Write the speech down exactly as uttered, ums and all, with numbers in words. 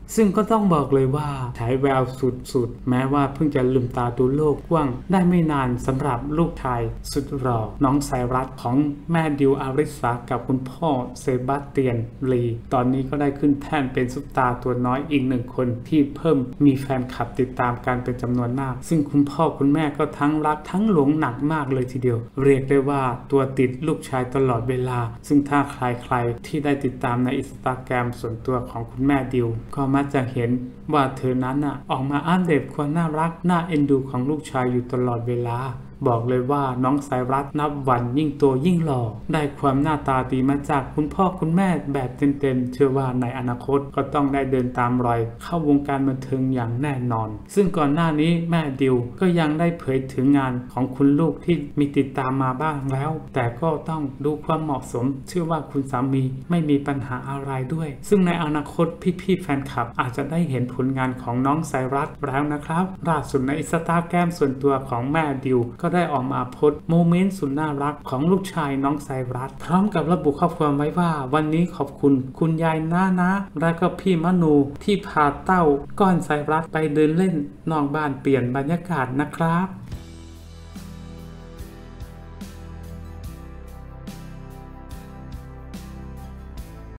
ซึ่งก็ต้องบอกเลยว่าฉายแววสุดๆแม้ว่าเพิ่งจะลืมตาดูโลกกว้างได้ไม่นานสำหรับลูกชายสุดหล่อน้องไซรัสของแม่ดิวอาริสากับคุณพ่อเซบาสเตียนลีตอนนี้ก็ได้ขึ้นแท่นเป็นซุปตาตัวน้อยอีกหนึ่งคนที่เพิ่มมีแฟนคลับติดตามการเป็นจำนวนมากซึ่งคุณพ่อคุณแม่ก็ทั้งรักทั้งหลงหนักมากเลยทีเดียวเรียกได้ว่าตัวติดลูกชายตลอดเวลาซึ่งถ้าใครๆที่ได้ติดตามในอินสตาแกรมส่วนตัวของคุณแม่ดิวก็มักจะเห็นว่าเธอนั้นน่ะออกมาอัปเดตความน่ารักน่าเอ็นดูของลูกชายอยู่ตลอดเวลาบอกเลยว่าน้องไซรัสนับวันยิ่งโตยิ่งหล่อได้ความหน้าตาดีมาจากคุณพ่อคุณแม่แบบเต็มๆเชื่อว่าในอนาคตก็ต้องได้เดินตามรอยเข้าวงการบันเทิงอย่างแน่นอนซึ่งก่อนหน้านี้แม่ดิวก็ยังได้เผยถึงงานของคุณลูกที่มีติดตามมาบ้างแล้วแต่ก็ต้องดูความเหมาะสมเชื่อว่าคุณสามีไม่มีปัญหาอะไรด้วยซึ่งในอนาคตพี่ๆแฟนคลับอาจจะได้เห็นผลงานของน้องไซรัสแล้วนะครับล่าสุดในอินสตาแกรมส่วนตัวของแม่ดิวก็ได้ออกมาโพสต์โมเมนต์สุดน่ารักของลูกชายน้องไซรัสพร้อมกับระบุข้อความไว้ว่าวันนี้ขอบคุณคุณยายน้านะและก็พี่มนูที่พาเต้าก้อนไซรัสไปเดินเล่นนอกบ้านเปลี่ยนบรรยากาศนะครับ